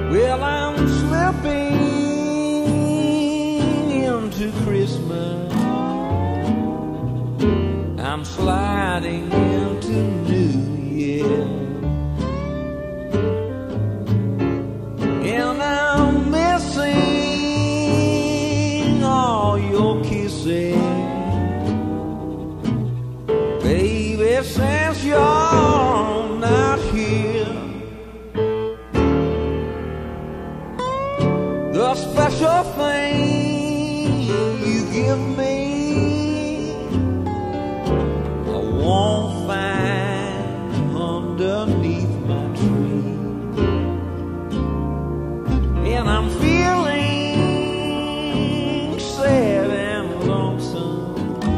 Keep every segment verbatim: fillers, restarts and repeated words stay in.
Well, I'm slipping into Christmas. I'm sliding into New Year. And I'm missing all your kisses, baby, since you're not here. The special thing you give me, I won't find underneath my tree. And I'm feeling sad and lonesome,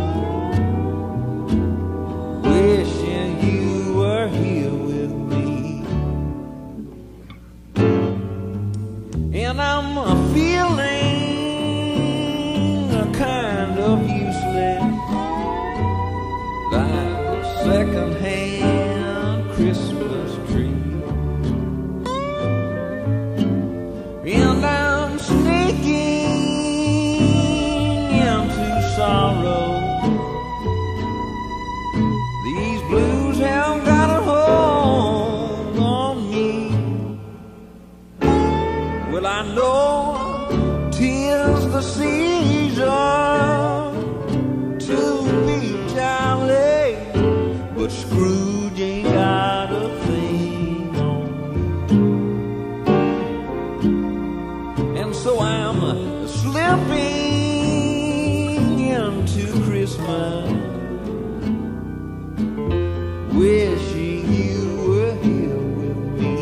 wishing you were here with me. And I'm feeling a kind of useless, like a second-hand Christmas tree. And I'm sneaking into sorrow. These blues have got a hold on me. Well, I know 'tis the season to be jolly, but Scrooge ain't got a thing on me. And so I'm slipping into Christmas, wishing you were here with me.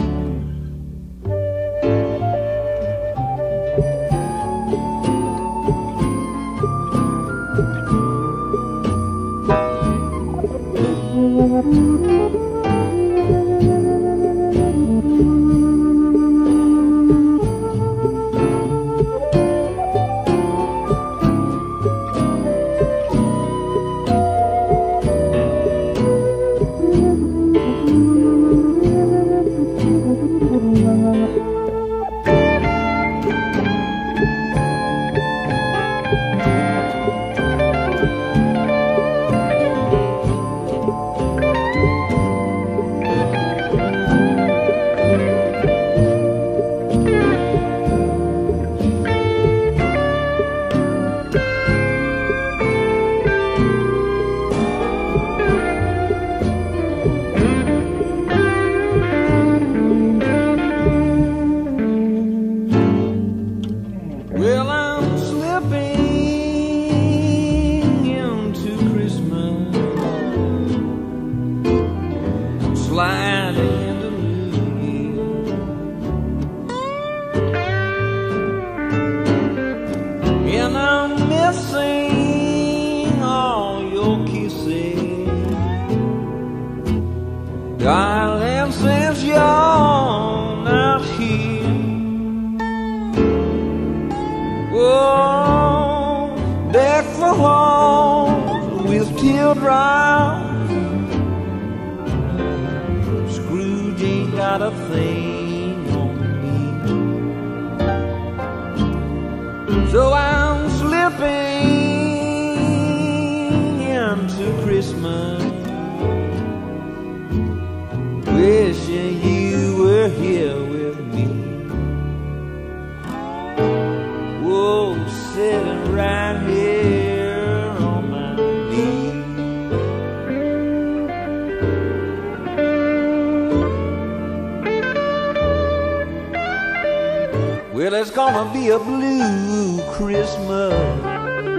Well, I'm slipping into Christmas, I'm sliding into New Year. And I'm missing all your kisses, darling, since you're not here. Oh, deck the halls with teardrops. Scrooge ain't got a thing on me. So I'm slipping into Christmas, wishing you were here with me. Whoa, sitting right here on my knee. Well, it's gonna be a blue Christmas